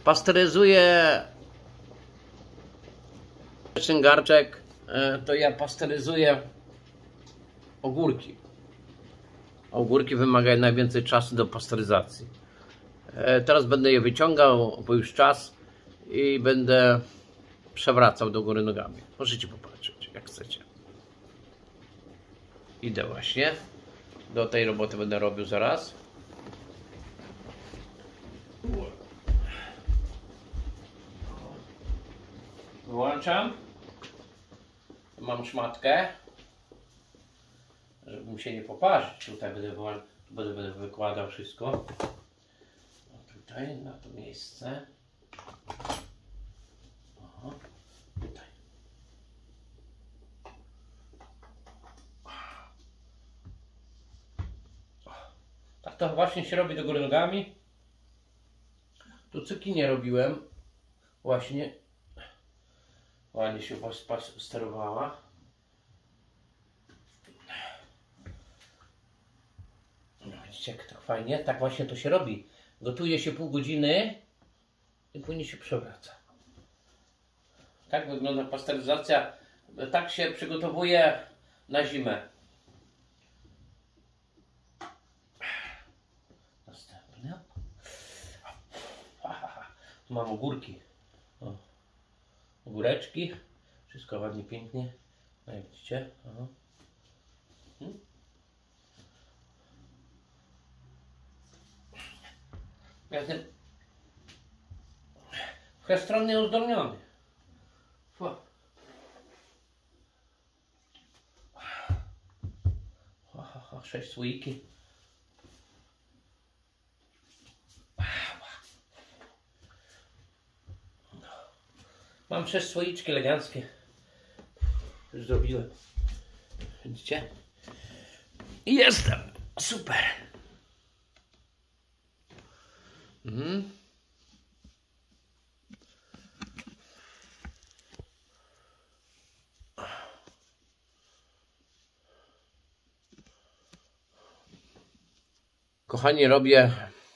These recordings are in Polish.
Pasteryzuję garczek, to ja pasteryzuję ogórki. Ogórki wymagają najwięcej czasu do pasteryzacji. Teraz będę je wyciągał, bo już czas, i będę przewracał do góry nogami. Możecie popatrzeć, jak chcecie. Idę właśnie. Do tej roboty będę robił zaraz. Wyłączam. Mam szmatkę, żeby mi się nie poparzyć. Tutaj będę wykładał wszystko. O, tutaj na to miejsce. O, tutaj. Tak to właśnie się robi do góry nogami. Tu cukinię robiłem. Właśnie. Ładnie się sterowała. No widzicie, jak tak fajnie. Tak właśnie to się robi. Gotuje się pół godziny i później się przewraca. Tak wygląda pasteryzacja. Tak się przygotowuje na zimę. Następne. Tu mam ogórki. O. Ogóreczki. Wszystko ładnie, pięknie. No jak widzicie. Jestem wszechstronnie uzdolniony. 6 słoiki. Mam 6 słoiczki eleganckie. Już zrobiłem. Widzicie? I jestem. Super. Kochani, robię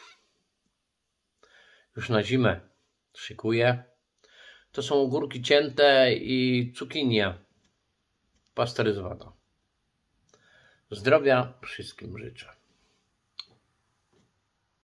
już na zimę. Szykuję. To są ogórki cięte i cukinia pasteryzowana. Zdrowia wszystkim życzę.